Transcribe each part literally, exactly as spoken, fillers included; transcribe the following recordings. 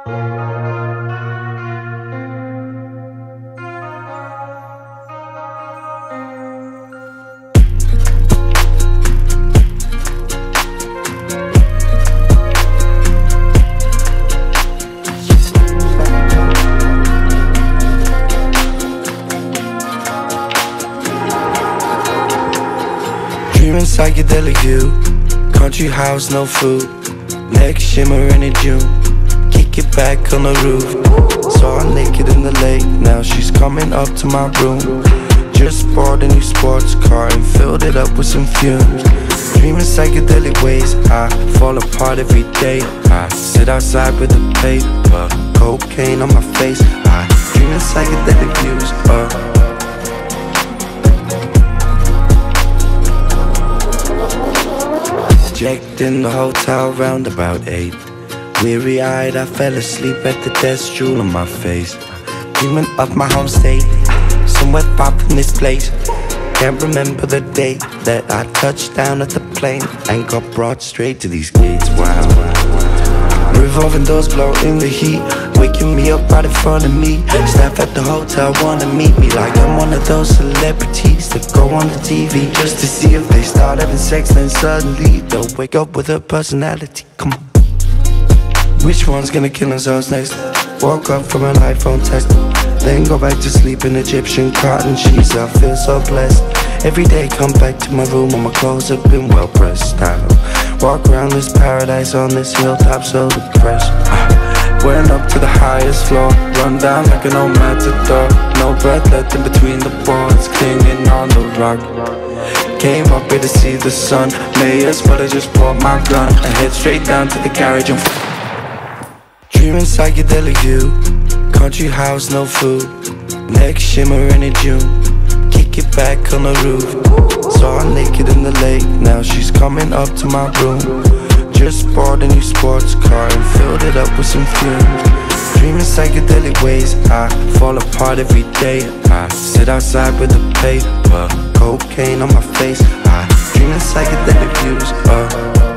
Dreaming psychedelic view, country house, no food, neck shimmering in June. Kick it back on the roof. Saw her naked in the lake, now she's coming up to my room. Just bought a new sports car and filled it up with some fumes. Dreaming psychedelic ways, I fall apart every day. I sit outside with a paper, cocaine on my face. I dreaming psychedelic views, uh Checked in the hotel round about eight. Weary-eyed, I fell asleep at the desk, jewel on my face. Dreaming of my home state, somewhere far from this place. Can't remember the date that I touched down at the plane and got brought straight to these gates. Wow. Revolving doors blow in the heat, waking me up right in front of me. Staff at the hotel wanna meet me like I'm one of those celebrities that go on the T V just to see if they start having sex, then suddenly they'll wake up with a personality. Come on. Which one's gonna kill themselves next? Woke up from an iPhone text, then go back to sleep in Egyptian cotton sheets. I feel so blessed. Every day come back to my room and my clothes have been well pressed out. Walk around this paradise on this hilltop so depressed. uh, Went up to the highest floor, run down like an old matador. No breath left in between the boards, clinging on the rock. Came up here to see the sun, may as well I just bought my gun and head straight down to the garage and dreaming psychedelic view, country house, no food, neck shimmering in June. Kick it back on the roof. Saw her naked in the lake, now she's coming up to my room. Just bought a new sports car and filled it up with some fumes. Dreaming psychedelic ways, I fall apart every day. I sit outside with a paper, cocaine on my face. I dreaming psychedelic views, uh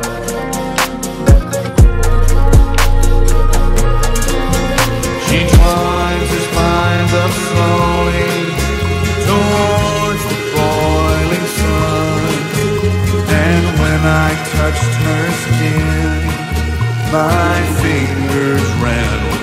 She twines his mind up slowly towards the boiling sun, and when I touched her skin, my fingers ran with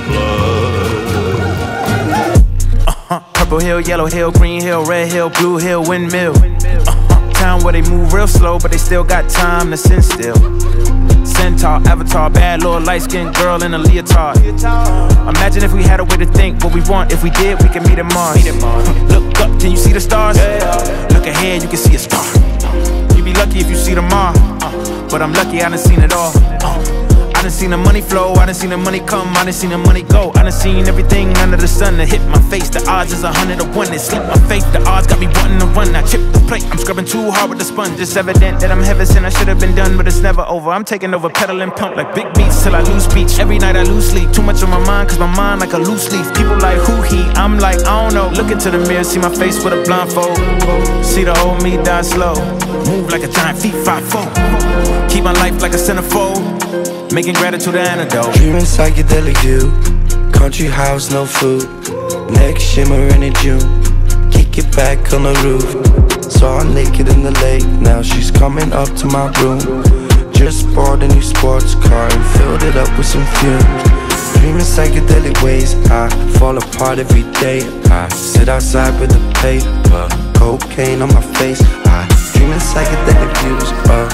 blood. Uh-huh. Purple hill, yellow hill, green hill, red hill, blue hill, windmill. Uh-huh. Town where they move real slow, but they still got time to sit still. Centaur, avatar, bad little light-skinned girl in a leotard. Imagine if we had a way to think what we want. If we did, we could meet at Mars. Look up, can you see the stars? Look ahead, you can see a star. You'd be lucky if you see tomorrow, but I'm lucky I done seen it all. I done seen the money flow, I done seen the money come, I done seen the money go. I done seen everything under the sun that hit my face. The odds is a hundred to one, it sleep my faith. The odds got me wanting to run, I chip the plate. I'm scrubbing too hard with the sponge. It's evident that I'm heaven sent, I should have been done, but it's never over. I'm taking over, pedal and pump like big beats till I lose speech. Every night I lose sleep, too much on my mind, cause my mind like a loose leaf. People like who he, I'm like I don't know. Look into the mirror, see my face with a blindfold. See the old me die slow, move like a giant feet five four. Keep my life like a centerfold, making gratitude an antidote. Dreaming psychedelic view, country house, no food, neck shimmering in June. Kick it back on the roof. Saw her naked in the lake, now she's coming up to my room. Just bought a new sports car and filled it up with some fumes. Dreaming psychedelic ways, I fall apart every day. I sit outside with a paper, cocaine on my face. I dreaming psychedelic views, uh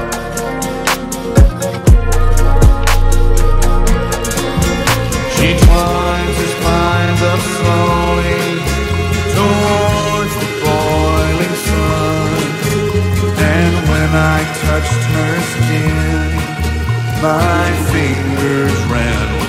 She twines his mind up slowly towards the boiling sun, and when I touched her skin, my fingers ran